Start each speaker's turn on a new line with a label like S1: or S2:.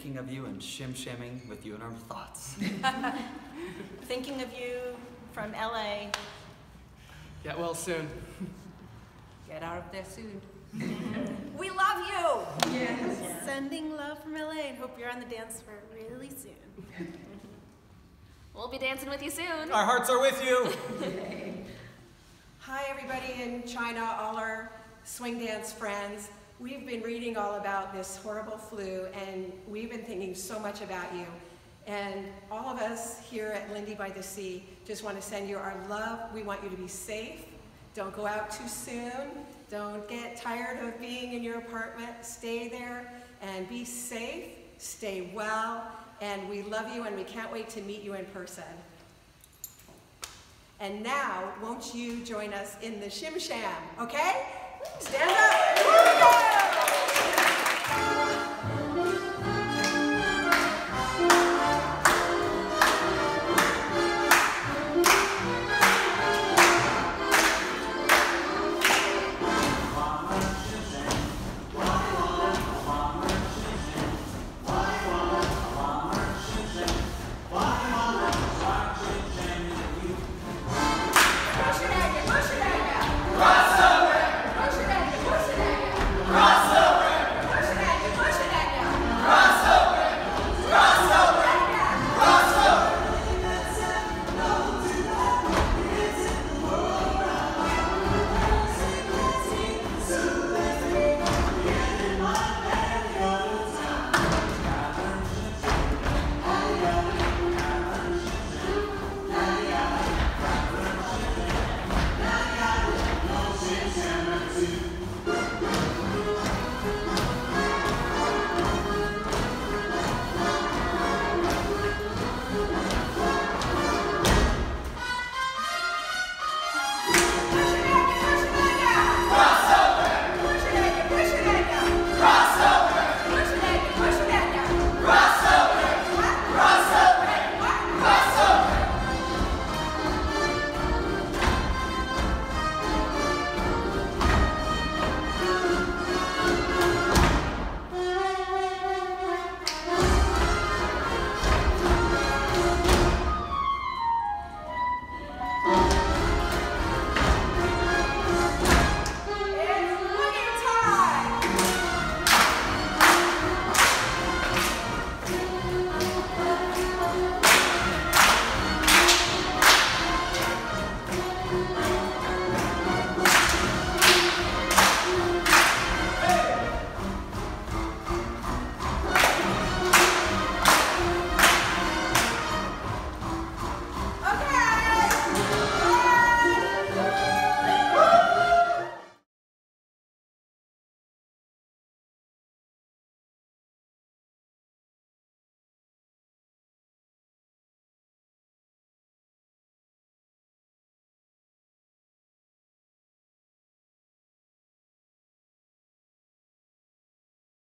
S1: thinking of you and shim shamming with you in our thoughts.
S2: Thinking of you from LA.
S3: Get well soon.
S4: Get out of there soon.
S2: We love you!
S4: Yes.
S2: Sending love from LA and hope you're on the dance floor really soon.
S5: We'll be dancing with you soon.
S1: Our hearts are with you!
S6: Hi everybody in China, all our swing dance friends. We've been reading all about this horrible flu and we've been thinking so much about you. And all of us here at Lindy by the Sea just want to send you our love. We want you to be safe. Don't go out too soon. Don't get tired of being in your apartment. Stay there and be safe. Stay well. And we love you and we can't wait to meet you in person. And now, won't you join us in the Shim Sham, okay? Stand up.